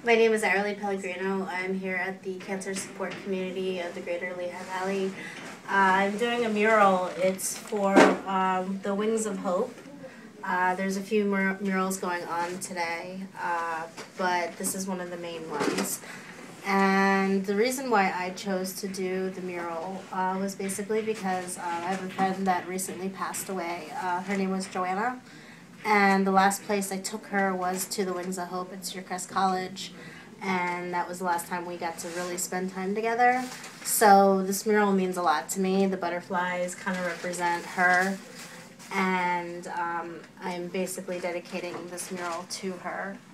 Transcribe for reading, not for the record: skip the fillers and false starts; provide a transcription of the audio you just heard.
My name is Areli Pellegrina. I'm here at the Cancer Support Community of the Greater Lehigh Valley. I'm doing a mural. It's for the Wings of Hope. There's a few murals going on today, but this is one of the main ones. And the reason why I chose to do the mural was basically because I have a friend that recently passed away. Her name was Joanna. And the last place I took her was to the Wings of Hope at Searcrest College, and that was the last time we got to really spend time together. So this mural means a lot to me. The butterflies kind of represent her, and I'm basically dedicating this mural to her.